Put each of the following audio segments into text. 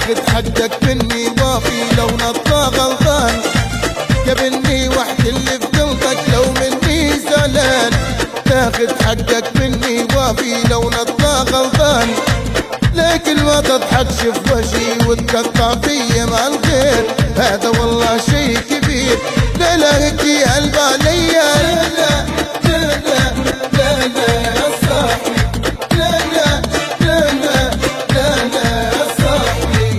تاخد حقك مني وافي لو نطلع غلطان، قابلني وحدي اللي في قلبك لو مني زعلان. تاخد حقك مني وافي لو نطلع غلطان، لكن ما تضحكش في وجهي وتقطع فيا مع الغير، هذا والله شي كبير. لا لا هيك قلب عليا، لا لا لا لا لا يا صاحبي، لا لا لا لا لا لا يا صاحبي.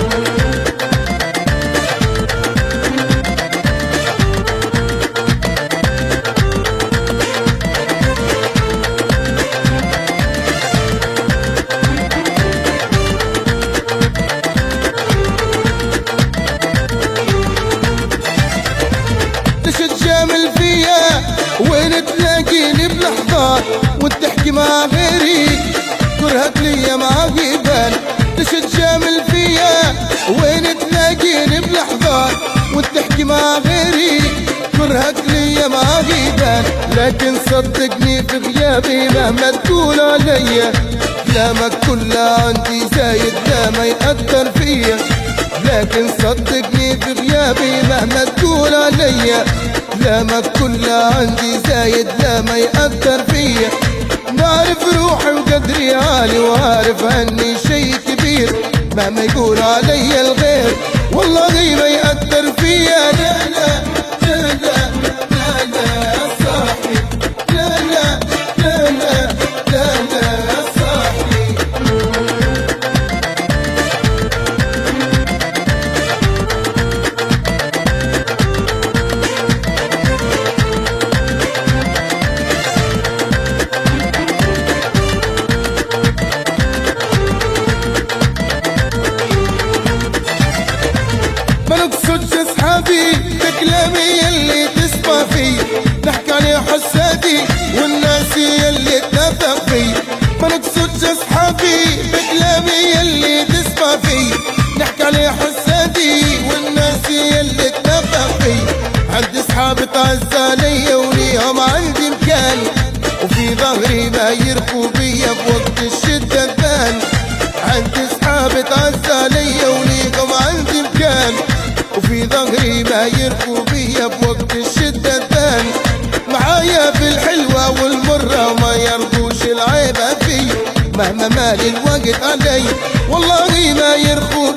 تجامل فيا وين تلاقيني بلحظات وتحكي مع غيري، كرهك ليا مع غيبان. ليش تجامل فيا وين تلاقيني بلحظات وتحكي مع غيري، كرهك ليا مع غيبان. لكن صدقني في غيابي مهما تقول عليا، كلامك كله عندي زايد لا ما يأثر فيا. لكن صدقني في غيابي مهما تقول عليا، كلامك كله عندي زايد لا ما يأثر فيا. بعرف روحي وقدري عالي وعارف عني شي كبير، مهما يقول علي الغير والله ما يأثر فيا. لا لا لا لا لا لا يا صاحبي، لا لا لا لا لا لا يا صاحبي. ما نقصدش اصحابي بكلامي اللي تسمع فيه، نحكي على حسادي والناس اللي تثق فيه. ما نقصدش اصحابي بكلامي اللي تسمع فيه، نحكي على حسادي والناس اللي تثق فيه. عندي اصحاب تعز علي وليهم عندي مكان، وفي ظهري ما يرقوا بيا بوقت الشدة تبان. عندي اصحاب تعز علي وليهم عندي مكان، وفي ظهري ما يرقوا بيا بوقت الشدة تبان. معايا في الحلوة والمرة وما يرضوش العيبة في، مهما مال الوقت علي والله ما يرقوا